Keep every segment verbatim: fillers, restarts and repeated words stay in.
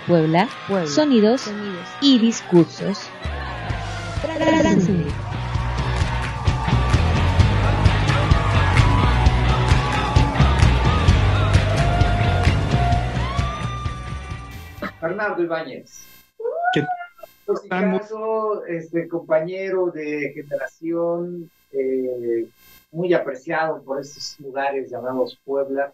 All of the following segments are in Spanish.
Puebla, Puebla. Sonidos, Sonidos y discursos. Transmute. Bernardo Ibáñez. ¿Qué Musicazo, este compañero de generación, eh, muy apreciado por estos lugares llamados Puebla.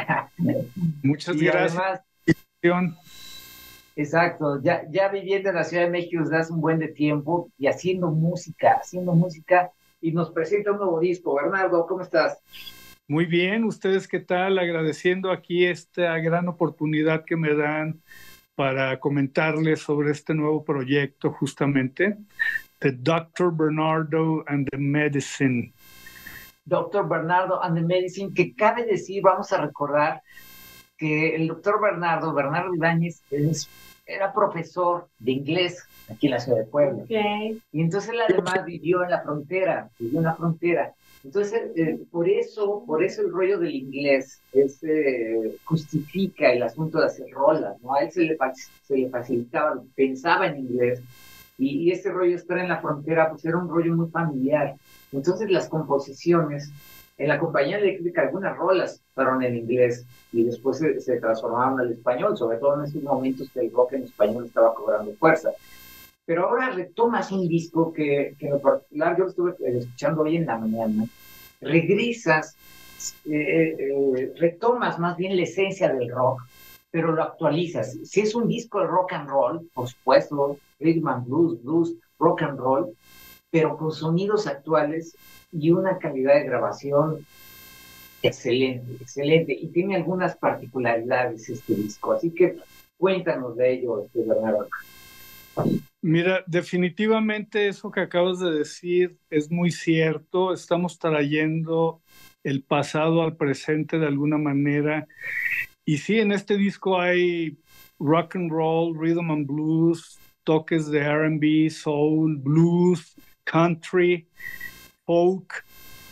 Muchas y gracias. Además, exacto, ya, ya viviendo en la Ciudad de México desde hace un buen de tiempo y haciendo música, haciendo música y nos presenta un nuevo disco. Bernardo, ¿cómo estás? Muy bien, ¿ustedes qué tal? Agradeciendo aquí esta gran oportunidad que me dan para comentarles sobre este nuevo proyecto, justamente, The doctor Bernardo and the Medicine. doctor Bernardo and the Medicine, que cabe decir, vamos a recordar que el doctor Bernardo, Bernardo Ibáñez, es, era profesor de inglés aquí en la ciudad de Puebla. Okay. Y entonces él además vivió en la frontera, vivió en la frontera. Entonces, eh, por eso, por eso el rollo del inglés es, eh, justifica el asunto de hacer rolas, ¿no? A él se le, se le facilitaba, pensaba en inglés, y, y ese rollo de estar en la frontera, pues era un rollo muy familiar. Entonces las composiciones, en la compañía eléctrica, algunas rolas fueron en inglés, y después se, se transformaron al español, sobre todo en esos momentos que el rock en español estaba cobrando fuerza. Pero ahora retomas un disco que, que en lo particular yo lo estuve escuchando hoy en la mañana, regresas, eh, eh, retomas más bien la esencia del rock, pero lo actualizas. Si es un disco de rock and roll, por supuesto, rhythm and blues, blues, rock and roll, pero con sonidos actuales y una calidad de grabación excelente, excelente, y tiene algunas particularidades este disco, así que cuéntanos de ello, este, Bernardo. Mira, definitivamente eso que acabas de decir es muy cierto. Estamos trayendo el pasado al presente de alguna manera. Y sí, en este disco hay rock and roll, rhythm and blues, toques de R and B, soul, blues, country, folk,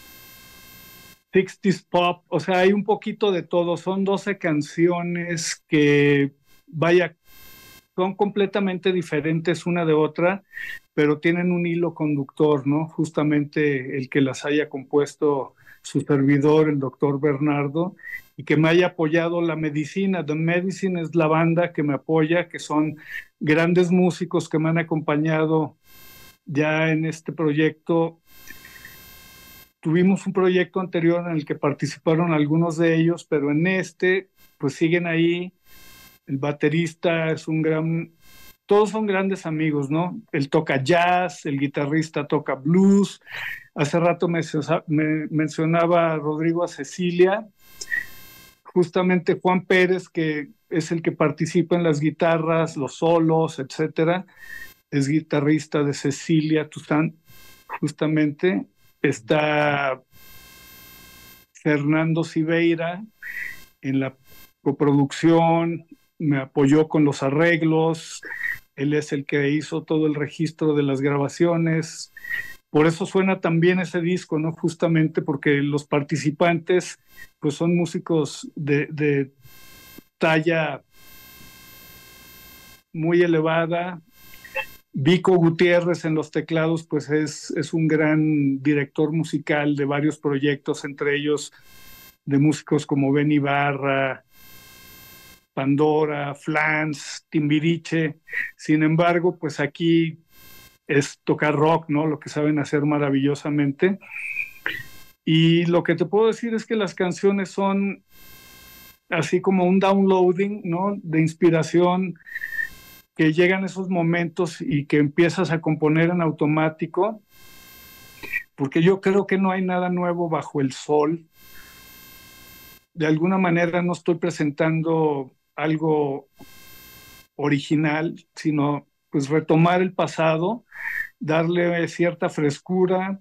sixties pop. O sea, hay un poquito de todo. Son doce canciones que, vaya, son completamente diferentes una de otra, pero tienen un hilo conductor, ¿no? Justamente el que las haya compuesto su servidor, el doctor Bernardo, y que me haya apoyado la medicina. The Medicine es la banda que me apoya, que son grandes músicos que me han acompañado ya en este proyecto. Tuvimos un proyecto anterior en el que participaron algunos de ellos, pero en este, pues siguen ahí. El baterista es un gran... Todos son grandes amigos, ¿no? Él toca jazz, el guitarrista toca blues. Hace rato me, me mencionaba Rodrigo a Cecilia. Justamente Juan Pérez, que es el que participa en las guitarras, los solos, etcétera, es guitarrista de Cecilia Toussaint, justamente. Está Fernando Siveira en la coproducción, me apoyó con los arreglos, él es el que hizo todo el registro de las grabaciones. Por eso suena tan bien ese disco, ¿no? Justamente porque los participantes pues son músicos de, de talla muy elevada. Vico Gutiérrez en los teclados pues es, es un gran director musical de varios proyectos, entre ellos de músicos como Ben Ibarra, Pandora, Flans, Timbiriche. Sin embargo, pues aquí es tocar rock, ¿no? Lo que saben hacer maravillosamente. Y lo que te puedo decir es que las canciones son así como un downloading, ¿no? De inspiración, que llegan esos momentos y que empiezas a componer en automático, porque yo creo que no hay nada nuevo bajo el sol. De alguna manera no estoy presentando algo original, sino pues retomar el pasado, darle cierta frescura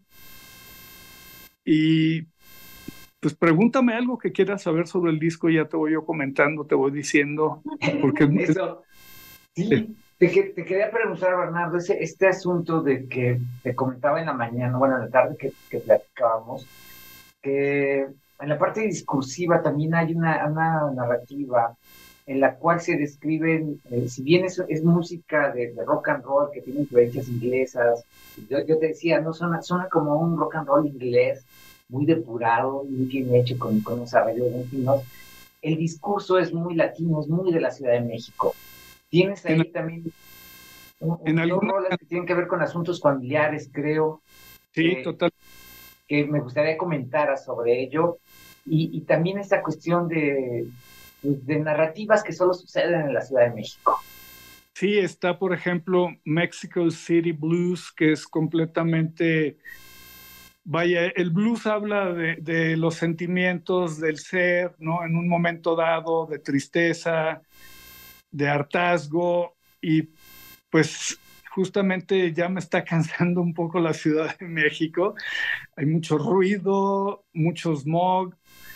y pues pregúntame algo que quieras saber sobre el disco y ya te voy yo comentando, te voy diciendo, porque Eso, sí, te, te quería preguntar, Bernardo, ese, este asunto de que te comentaba en la mañana, bueno, en la tarde que, que platicábamos, que en la parte discursiva también hay una, una narrativa en la cual se describen, eh, si bien es, es música de, de rock and roll que tiene influencias inglesas, yo, yo te decía, no suena, suena como un rock and roll inglés, muy depurado, muy bien hecho, con, con unos arreglos muy finos. El discurso es muy latino, es muy de la Ciudad de México. Tienes ahí En, también un, en un, dos alguna... rolas que tienen que ver con asuntos familiares, creo, Sí, que, total. que me gustaría comentar sobre ello. Y, y también esta cuestión de, de narrativas que solo suceden en la Ciudad de México. Sí, está, por ejemplo, Mexico City Blues, que es completamente... Vaya, el blues habla de, de los sentimientos del ser, ¿no? En un momento dado, de tristeza, de hartazgo, y pues justamente ya me está cansando un poco la Ciudad de México. Hay mucho ruido, mucho smog,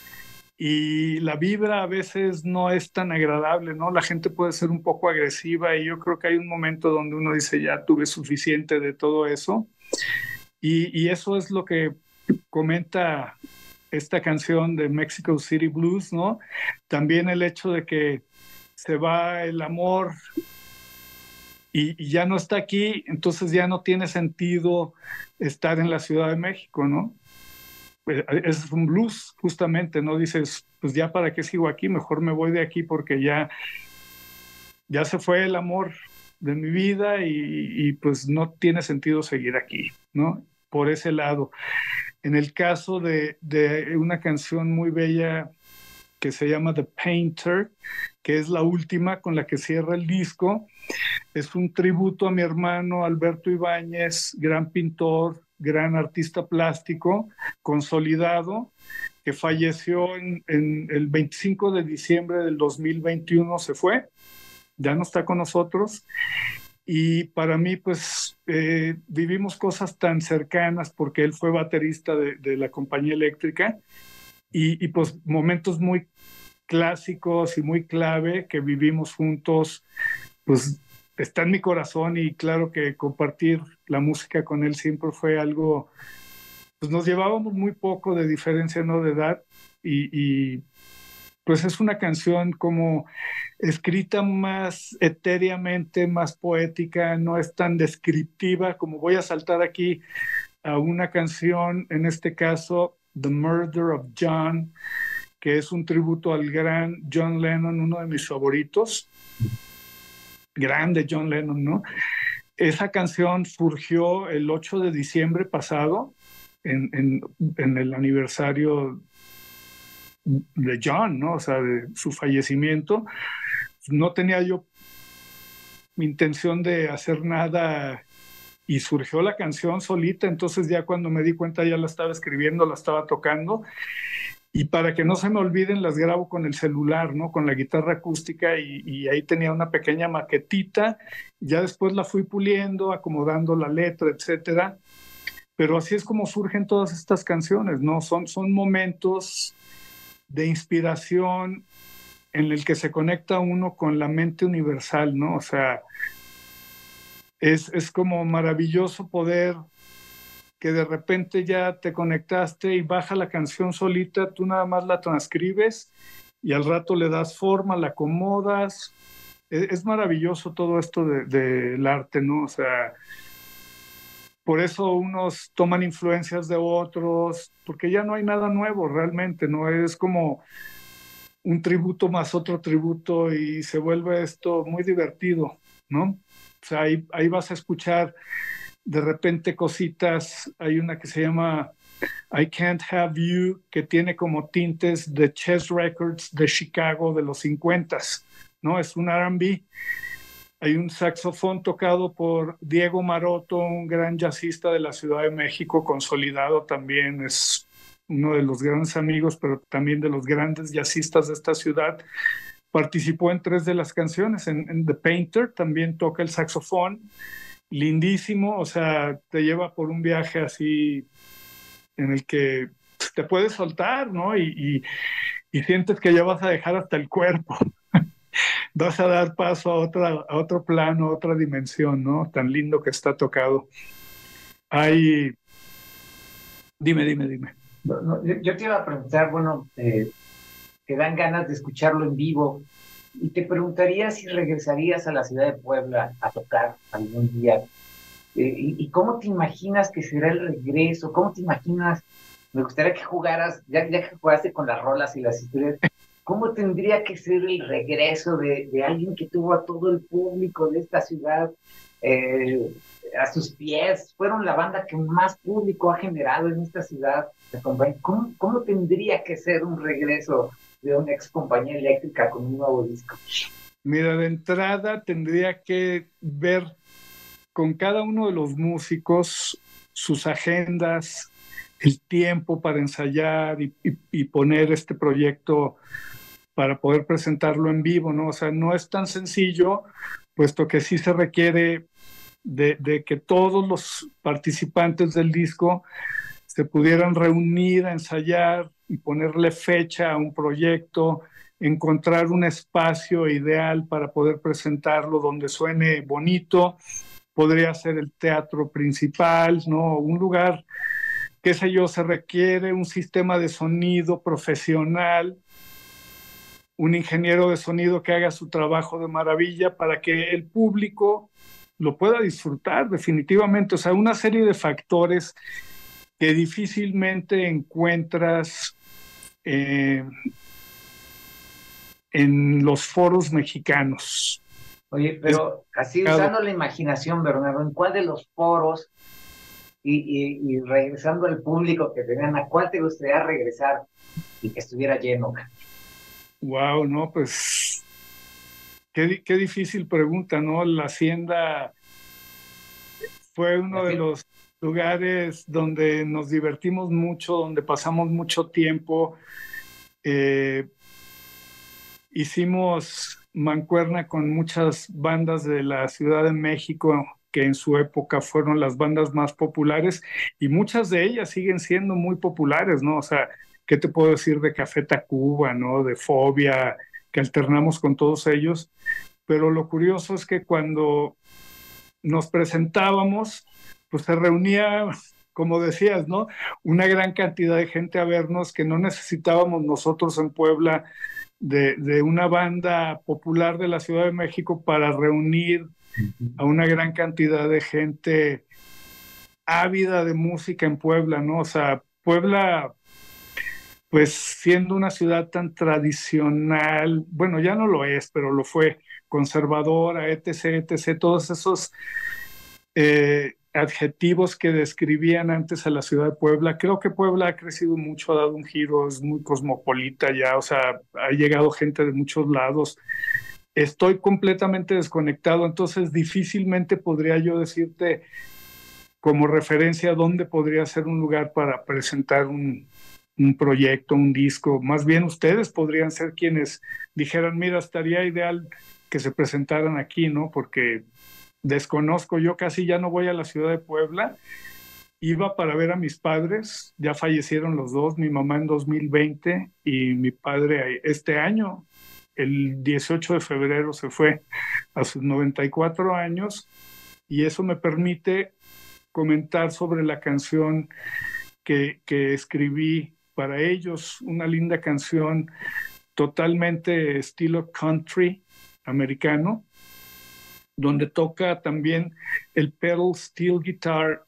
y la vibra a veces no es tan agradable, ¿no? La gente puede ser un poco agresiva y yo creo que hay un momento donde uno dice, ya tuve suficiente de todo eso. Y, y eso es lo que comenta esta canción de Mexico City Blues, ¿no? También el hecho de que se va el amor y, y ya no está aquí, entonces ya no tiene sentido estar en la Ciudad de México, ¿no? Es un blues, justamente, ¿no? Dices, pues ya para qué sigo aquí, mejor me voy de aquí porque ya, ya se fue el amor de mi vida y, y pues no tiene sentido seguir aquí, ¿no? Por ese lado. En el caso de, de una canción muy bella que se llama The Painter, que es la última con la que cierra el disco, es un tributo a mi hermano Alberto Ibáñez, gran pintor, gran artista plástico, consolidado, que falleció en, en el veinticinco de diciembre del dos mil veintiuno, se fue, ya no está con nosotros. Y para mí, pues, eh, vivimos cosas tan cercanas porque él fue baterista de, de la compañía eléctrica y, y pues momentos muy clásicos y muy clave que vivimos juntos, pues está en mi corazón y claro que compartir la música con él siempre fue algo, pues nos llevábamos muy poco de diferencia, ¿no? De edad y, y pues es una canción como escrita más etéreamente, más poética, no es tan descriptiva como voy a saltar aquí a una canción, en este caso, The Murder of John, que es un tributo al gran John Lennon, uno de mis favoritos, grande John Lennon, ¿no? Esa canción surgió el ocho de diciembre pasado, en, en, en el aniversario de John, ¿no? O sea, de su fallecimiento. No tenía yo intención de hacer nada y surgió la canción solita, entonces ya cuando me di cuenta ya la estaba escribiendo, la estaba tocando y para que no se me olviden las grabo con el celular, ¿no? Con la guitarra acústica y, y ahí tenía una pequeña maquetita, ya después la fui puliendo, acomodando la letra, etcétera, pero así es como surgen todas estas canciones, ¿no? Son, son momentos de inspiración en el que se conecta uno con la mente universal, ¿no? O sea, es, es como maravilloso poder que de repente ya te conectaste y baja la canción solita, tú nada más la transcribes y al rato le das forma, la acomodas. Es, es maravilloso todo esto del de, de arte, ¿no? O sea, por eso unos toman influencias de otros, porque ya no hay nada nuevo realmente, ¿no? Es como un tributo más otro tributo y se vuelve esto muy divertido, ¿no? O sea, ahí, ahí vas a escuchar de repente cositas, hay una que se llama I Can't Have You, que tiene como tintes de Chess Records de Chicago de los cincuentas, ¿no? Es un R and B. Hay un saxofón tocado por Diego Maroto, un gran jazzista de la Ciudad de México, consolidado también, es uno de los grandes amigos, pero también de los grandes jazzistas de esta ciudad. Participó en tres de las canciones, en, en The Painter también toca el saxofón, lindísimo, o sea, te lleva por un viaje así en el que te puedes soltar, ¿no? Y, y, y sientes que ya vas a dejar hasta el cuerpo, vas a dar paso a, otra, a otro plano, a otra dimensión, ¿no? Tan lindo que está tocado. Hay... Dime, dime, dime. No, no, yo, yo te iba a preguntar, bueno, eh, ¿te dan ganas de escucharlo en vivo? y te preguntaría si regresarías a la ciudad de Puebla a tocar algún día. Eh, y, ¿Y cómo te imaginas que será el regreso? ¿Cómo te imaginas? Me gustaría que jugaras, ya, ya que jugaste con las rolas y las historias, ¿cómo tendría que ser el regreso de, de alguien que tuvo a todo el público de esta ciudad eh, a sus pies? Fueron la banda que más público ha generado en esta ciudad. ¿Cómo, cómo tendría que ser un regreso de una ex compañía eléctrica con un nuevo disco? Mira, de entrada tendría que ver con cada uno de los músicos sus agendas, el tiempo para ensayar y, y, y poner este proyecto para poder presentarlo en vivo, ¿no? O sea, no es tan sencillo, puesto que sí se requiere de, de que todos los participantes del disco se pudieran reunir a ensayar y ponerle fecha a un proyecto, encontrar un espacio ideal para poder presentarlo donde suene bonito. Podría ser el teatro principal, ¿no? Un lugar, qué sé yo, se requiere un sistema de sonido profesional, un ingeniero de sonido que haga su trabajo de maravilla para que el público lo pueda disfrutar definitivamente. O sea, una serie de factores que difícilmente encuentras eh, en los foros mexicanos. Oye, pero es, así usando la imaginación, Bernardo, ¿en cuál de los foros y, y, y regresando al público que tenían, a cuál te gustaría regresar y que estuviera lleno? Wow, no, pues qué, qué difícil pregunta, ¿no? La Hacienda fue uno de los lugares donde nos divertimos mucho, donde pasamos mucho tiempo. Eh, hicimos mancuerna con muchas bandas de la Ciudad de México que en su época fueron las bandas más populares y muchas de ellas siguen siendo muy populares, ¿no? O sea, ¿qué te puedo decir de Café Tacuba, ¿no? De Fobia, que alternamos con todos ellos. Pero lo curioso es que cuando nos presentábamos, pues se reunía, como decías, ¿no? Una gran cantidad de gente a vernos que no necesitábamos nosotros en Puebla de, de una banda popular de la Ciudad de México para reunir a una gran cantidad de gente ávida de música en Puebla, ¿no? O sea, Puebla, pues siendo una ciudad tan tradicional, bueno, ya no lo es, pero lo fue, conservadora, etc, etc, todos esos eh, adjetivos que describían antes a la ciudad de Puebla. Creo que Puebla ha crecido mucho, ha dado un giro, es muy cosmopolita ya, o sea, ha llegado gente de muchos lados. Estoy completamente desconectado, entonces difícilmente podría yo decirte como referencia dónde podría ser un lugar para presentar un, un proyecto, un disco. Más bien ustedes podrían ser quienes dijeran, mira, estaría ideal que se presentaran aquí, ¿no? Porque desconozco, yo casi ya no voy a la ciudad de Puebla. Iba para ver a mis padres, ya fallecieron los dos, mi mamá en dos mil veinte y mi padre este año. El dieciocho de febrero se fue a sus noventa y cuatro años y eso me permite comentar sobre la canción que, que escribí para ellos, una linda canción totalmente estilo country americano, donde toca también el pedal steel guitar,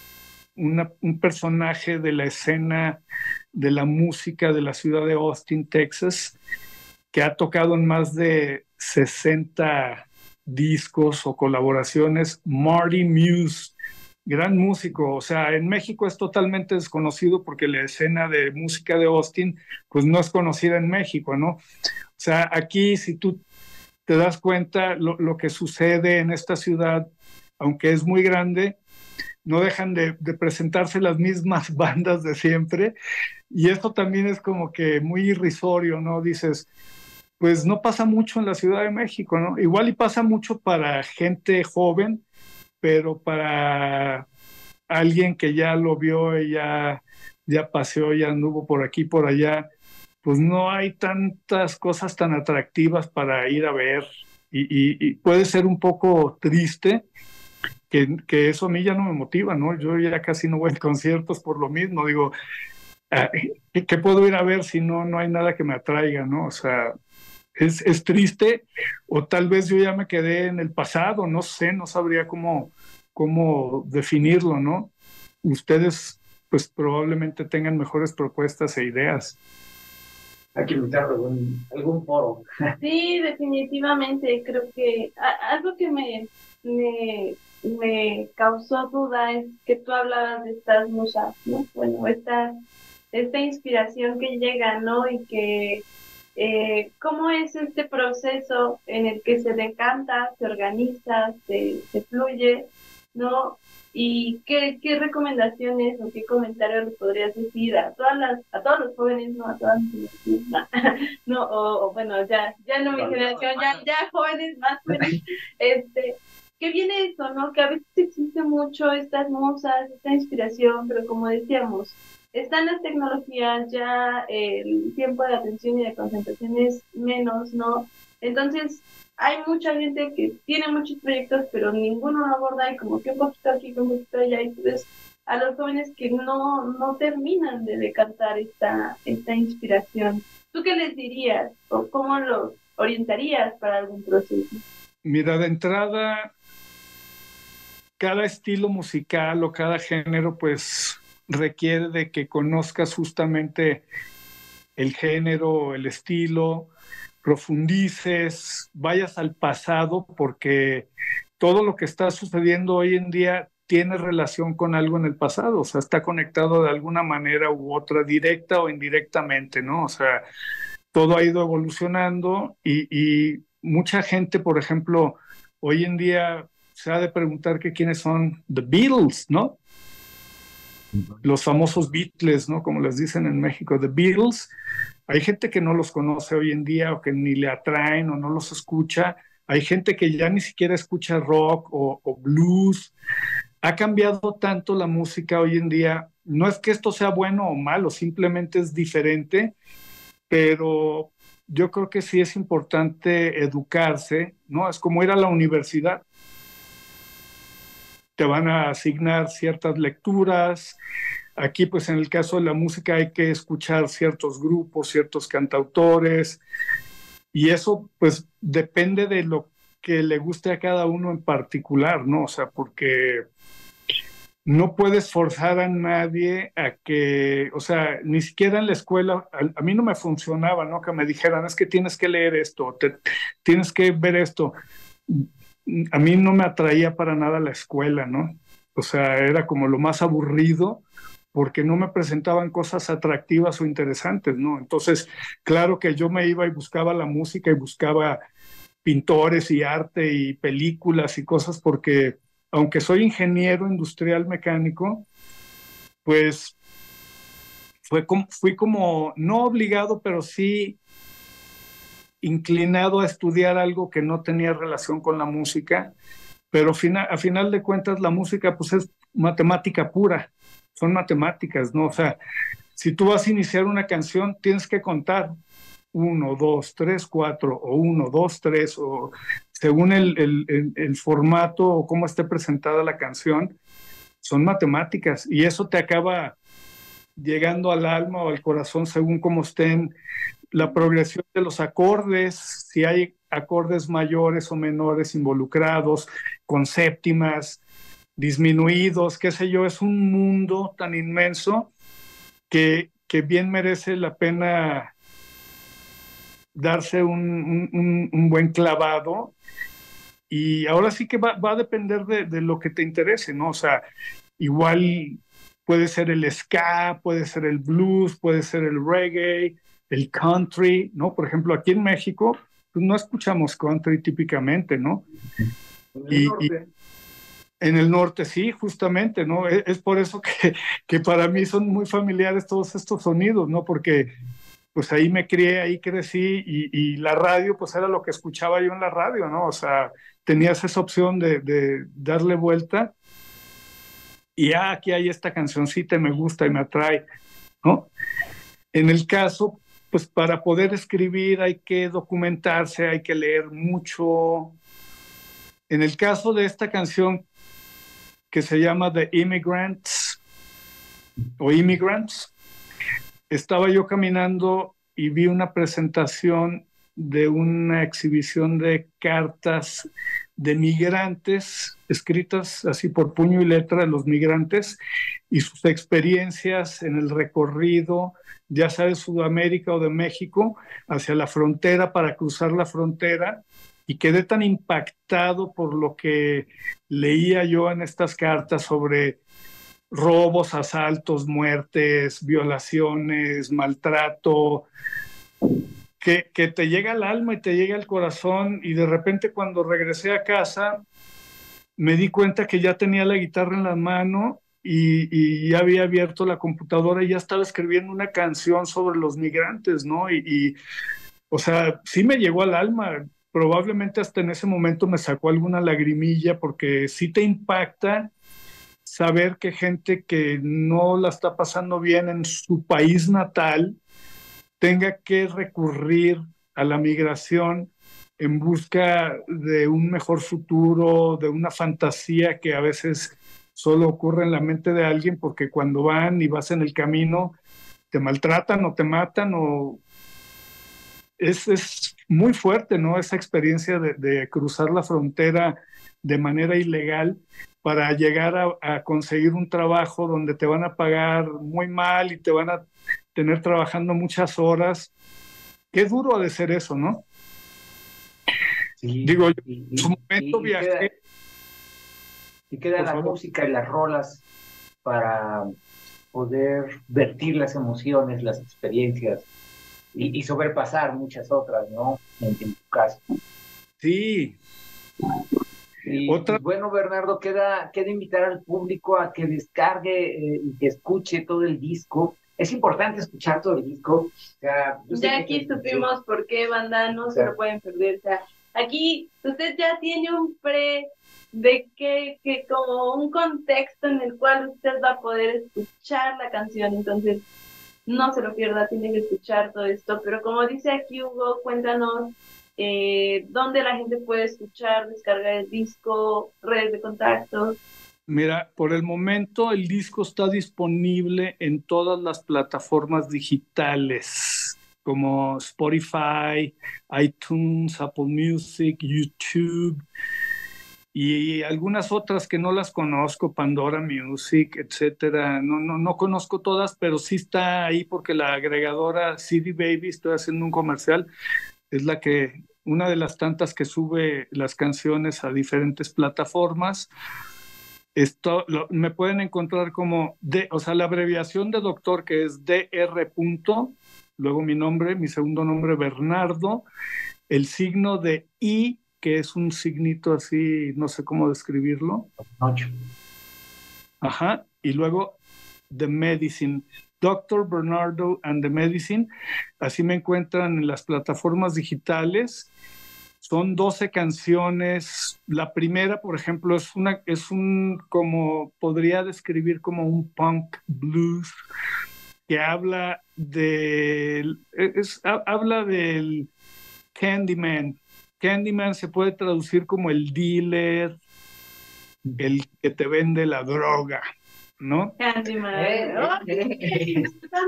una, un personaje de la escena de la música de la ciudad de Austin, Texas, que ha tocado en más de sesenta discos o colaboraciones, Marty Muse, gran músico. O sea, en México es totalmente desconocido porque la escena de música de Austin pues no es conocida en México, ¿no? O sea, aquí si tú te das cuenta lo, lo que sucede en esta ciudad, aunque es muy grande, no dejan de, de presentarse las mismas bandas de siempre y esto también es como que muy irrisorio, ¿no? Dices, pues no pasa mucho en la Ciudad de México, ¿no? Igual y pasa mucho para gente joven, pero para alguien que ya lo vio y ya, ya paseó, ya anduvo por aquí, por allá, pues no hay tantas cosas tan atractivas para ir a ver y, y, y puede ser un poco triste que, que eso a mí ya no me motiva, ¿no? Yo ya casi no voy a conciertos por lo mismo, digo, ¿qué, qué puedo ir a ver si no, no hay nada que me atraiga, ¿no? O sea, es, es triste, o tal vez yo ya me quedé en el pasado, no sé, no sabría cómo, cómo definirlo, ¿no? Ustedes pues probablemente tengan mejores propuestas e ideas. Hay que invitar algún, algún foro. Sí, definitivamente. Creo que a- algo que me, me, me causó duda es que tú hablabas de estas musas, ¿no? Bueno, esta, esta inspiración que llega, ¿no? Y que, eh, ¿cómo es este proceso en el que se decanta, se organiza, se, se fluye, ¿no? ¿Y qué, qué recomendaciones o qué comentarios le podrías decir a todas las, a todos los jóvenes, no a todas las, no, o, o bueno, ya, ya no mi generación, ya, ya jóvenes, más jóvenes, este, que viene eso, ¿no? Que a veces existe mucho estas musas, esta inspiración, pero como decíamos, están las tecnologías, ya el tiempo de atención y de concentración es menos, ¿no? Entonces, hay mucha gente que tiene muchos proyectos, pero ninguno lo aborda y como que un poquito aquí, un poquito allá, y tú ves a los jóvenes que no, no terminan de decantar esta, esta inspiración. ¿Tú qué les dirías o cómo los orientarías para algún proceso? Mira, de entrada, cada estilo musical o cada género pues requiere de que conozcas justamente el género, el estilo, profundices, vayas al pasado, porque todo lo que está sucediendo hoy en día tiene relación con algo en el pasado, o sea, está conectado de alguna manera u otra, directa o indirectamente, ¿no? O sea, todo ha ido evolucionando y, y mucha gente, por ejemplo, hoy en día se ha de preguntar que quiénes son The Beatles, ¿no? Los famosos Beatles, ¿no? Como les dicen en México, The Beatles. Hay gente que no los conoce hoy en día o que ni le atraen o no los escucha. Hay gente que ya ni siquiera escucha rock o, o blues. Ha cambiado tanto la música hoy en día. No es que esto sea bueno o malo, simplemente es diferente, pero yo creo que sí es importante educarse, ¿no? Es como ir a la universidad. Te van a asignar ciertas lecturas. Aquí, pues en el caso de la música hay que escuchar ciertos grupos, ciertos cantautores, y eso pues depende de lo que le guste a cada uno en particular, ¿no? O sea, porque no puedes forzar a nadie a que, o sea, ni siquiera en la escuela, a, a mí no me funcionaba, ¿no? Que me dijeran, es que tienes que leer esto, te, tienes que ver esto. A mí no me atraía para nada la escuela, ¿no? O sea, era como lo más aburrido porque no me presentaban cosas atractivas o interesantes, ¿no? Entonces, claro que yo me iba y buscaba la música y buscaba pintores y arte y películas y cosas porque, aunque soy ingeniero industrial mecánico, pues fue como, fui como, no obligado, pero sí inclinado a estudiar algo que no tenía relación con la música, pero fina, a final de cuentas la música pues es matemática pura, son matemáticas, ¿no? O sea, si tú vas a iniciar una canción, tienes que contar uno, dos, tres, cuatro, o uno, dos, tres, o según el, el, el, el formato o cómo esté presentada la canción, son matemáticas, y eso te acaba llegando al alma o al corazón según cómo estén la progresión de los acordes, si hay acordes mayores o menores involucrados, con séptimas, disminuidos, qué sé yo, es un mundo tan inmenso que, que bien merece la pena darse un, un, un buen clavado. Y ahora sí que va, va a depender de, de lo que te interese, ¿no? O sea, igual puede ser el ska, puede ser el blues, puede ser el reggae, el country, ¿no? Por ejemplo, aquí en México, pues no escuchamos country típicamente, ¿no? En el Y, norte. y en el norte sí, justamente, ¿no? Es, es por eso que, que para mí son muy familiares todos estos sonidos, ¿no? Porque pues ahí me crié, ahí crecí, y, y la radio, pues era lo que escuchaba yo en la radio, ¿no? O sea, tenías esa opción de, de darle vuelta y ah, aquí hay esta cancioncita, me gusta y me atrae, ¿no? En el caso, pues para poder escribir hay que documentarse, hay que leer mucho. En el caso de esta canción que se llama The Immigrants o Immigrants, estaba yo caminando y vi una presentación de una exhibición de cartas de migrantes, escritas así por puño y letra de los migrantes y sus experiencias en el recorrido, ya sea de Sudamérica o de México, hacia la frontera para cruzar la frontera, y quedé tan impactado por lo que leía yo en estas cartas sobre robos, asaltos, muertes, violaciones, maltrato, que, que te llega al alma y te llega al corazón, y de repente cuando regresé a casa me di cuenta que ya tenía la guitarra en la mano y, y ya había abierto la computadora y ya estaba escribiendo una canción sobre los migrantes, ¿no? Y, y o sea, sí me llegó al alma. Probablemente hasta en ese momento me sacó alguna lagrimilla, porque sí te impacta saber que gente que no la está pasando bien en su país natal tenga que recurrir a la migración en busca de un mejor futuro, de una fantasía que a veces solo ocurre en la mente de alguien, porque cuando van y vas en el camino te maltratan o te matan, o es, es muy fuerte, ¿no? Esa experiencia de, de cruzar la frontera de manera ilegal para llegar a, a conseguir un trabajo donde te van a pagar muy mal y te van a tener trabajando muchas horas. Qué duro ha de ser eso, ¿no? Sí, Digo, yo y, en su momento y, y viajé. queda, y queda la favor. música y las rolas para poder vertir las emociones, las experiencias y, y sobrepasar muchas otras, ¿no? En, en tu caso. Sí. Y Otra. pues bueno, Bernardo, queda, queda invitar al público a que descargue eh, y que escuche todo el disco. Es importante escuchar todo el disco. O sea, yo sé Ya que aquí te- supimos por qué, banda, no o se sea, lo pueden perder. O sea, aquí usted ya tiene un pre de que, que como un contexto en el cual usted va a poder escuchar la canción. Entonces, no se lo pierda, tiene que escuchar todo esto. Pero como dice aquí Hugo, cuéntanos eh, dónde la gente puede escuchar, descargar el disco, redes de contacto. Mira, por el momento el disco está disponible en todas las plataformas digitales, como Spotify, iTunes, Apple Music, YouTube y algunas otras que no las conozco, Pandora Music, etcétera. No, no, no conozco todas, pero sí está ahí porque la agregadora C D Baby, estoy haciendo un comercial, es la que, una de las tantas que sube las canciones a diferentes plataformas. Esto lo, me pueden encontrar como, D, o sea, la abreviación de doctor, que es D R punto, luego mi nombre, mi segundo nombre, Bernardo, el signo de I, que es un signito así, no sé cómo describirlo. ocho. Ajá, y luego The Medicine, doctor Bernardo and the Medicine. Así me encuentran en las plataformas digitales. Son doce canciones. La primera, por ejemplo, es una, es un, como podría describir como un punk blues que habla del, es, habla del Candyman. Candyman se puede traducir como el dealer, el que te vende la droga, ¿no? Candyman. Eh, Oh, eh, eh.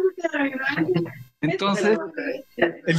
Entonces, el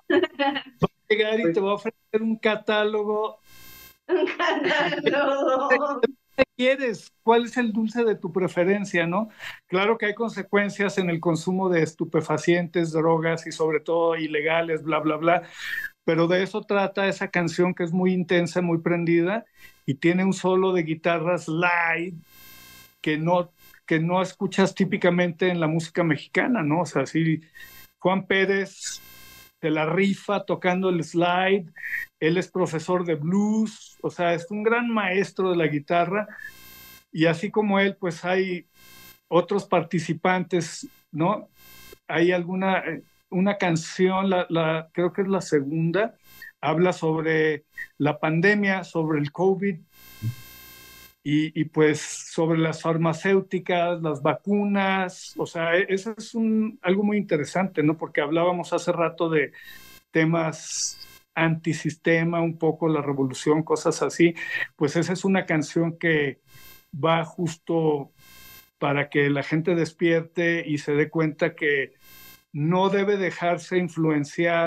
llegar y te va a ofrecer un catálogo. Un catálogo. ¿Qué quieres? ¿Cuál es el dulce de tu preferencia, no? Claro que hay consecuencias en el consumo de estupefacientes, drogas y sobre todo ilegales, bla, bla, bla, pero de eso trata esa canción, que es muy intensa, muy prendida, y tiene un solo de guitarras live que no, que no escuchas típicamente en la música mexicana, ¿no? O sea, sí, Juan Pérez se la rifa tocando el slide, él es profesor de blues, o sea, es un gran maestro de la guitarra, y así como él, pues hay otros participantes, ¿no? Hay alguna, una canción, la, la, creo que es la segunda, habla sobre la pandemia, sobre el COVID, y, y pues sobre las farmacéuticas, las vacunas, o sea, eso es un, algo muy interesante, ¿no? Porque hablábamos hace rato de temas antisistema, un poco la revolución, cosas así, pues esa es una canción que va justo para que la gente despierte y se dé cuenta que no debe dejarse influenciar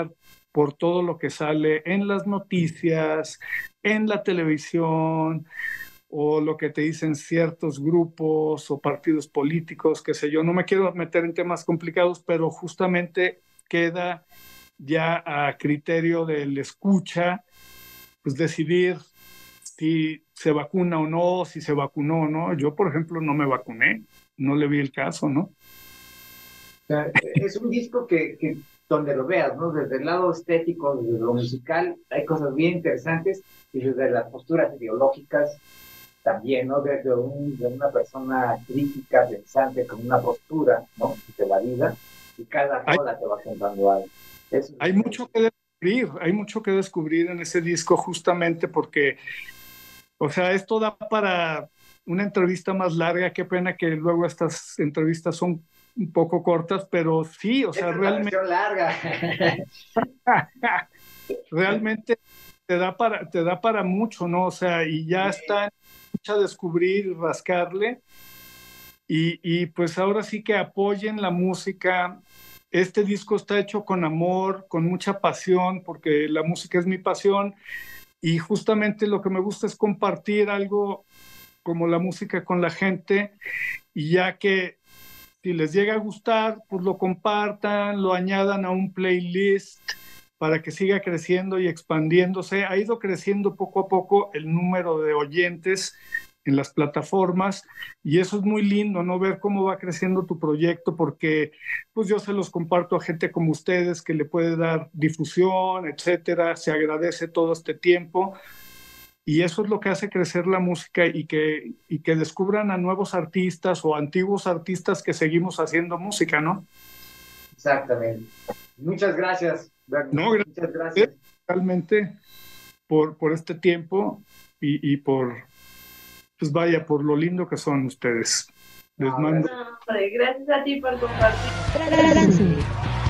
por todo lo que sale en las noticias, en la televisión, o lo que te dicen ciertos grupos o partidos políticos, qué sé yo. No me quiero meter en temas complicados, pero justamente queda ya a criterio del escucha, pues decidir si se vacuna o no, si se vacunó o no. Yo, por ejemplo, no me vacuné, no le vi el caso, ¿no? O sea, es un disco que, que donde lo veas, ¿no? Desde el lado estético, desde lo musical, hay cosas bien interesantes, y desde las posturas ideológicas también, ¿no? Desde un, de una persona crítica, pensante, con una postura, ¿no? De la vida, y cada rola te va contando algo. Eso hay mucho que descubrir, hay mucho que descubrir en ese disco, justamente porque, o sea, esto da para una entrevista más larga. Qué pena que luego estas entrevistas son un poco cortas, pero sí, o sea, Esta realmente... es la larga. realmente te da para, te da para mucho, ¿no? O sea, y ya Sí. está a descubrir y rascarle. Y, y pues ahora sí que apoyen la música. Este disco está hecho con amor, con mucha pasión, porque la música es mi pasión. Y justamente lo que me gusta es compartir algo como la música con la gente, y ya que si les llega a gustar, pues lo compartan, lo añadan a un playlist para que siga creciendo y expandiéndose. Ha ido creciendo poco a poco el número de oyentes en las plataformas, y eso es muy lindo, ¿no? Ver cómo va creciendo tu proyecto, porque pues yo se los comparto a gente como ustedes que le puede dar difusión, etcétera. Se agradece todo este tiempo. Y eso es lo que hace crecer la música, y que, y que descubran a nuevos artistas o antiguos artistas que seguimos haciendo música, ¿no? Exactamente. Muchas gracias, Bernie. No, Muchas gracias. Realmente por, por este tiempo, y, y por, pues vaya, por lo lindo que son ustedes. Les No, mando. No, hombre, gracias a ti por compartir. Transmute.